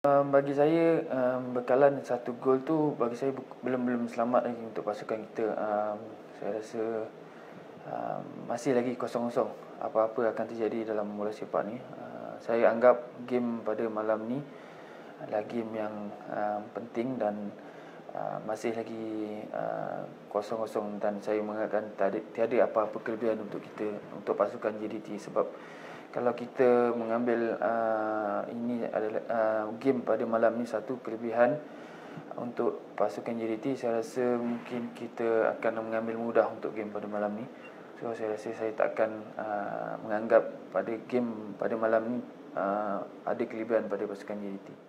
Bagi saya, bekalan satu gol tu bagi saya belum selamat lagi untuk pasukan kita. Saya rasa masih lagi kosong-kosong. Apa-apa akan terjadi dalam bola sepak ni. Saya anggap game pada malam ni adalah game yang penting dan masih lagi kosong-kosong, dan saya mengatakan tiada apa-apa kelebihan untuk kita, untuk pasukan JDT. Sebab kalau kita mengambil ini adalah game pada malam ni satu kelebihan untuk pasukan JDT, saya rasa mungkin kita akan mengambil mudah untuk game pada malam ni. So saya rasa saya takkan menganggap pada game pada malam ni ada kelebihan pada pasukan JDT.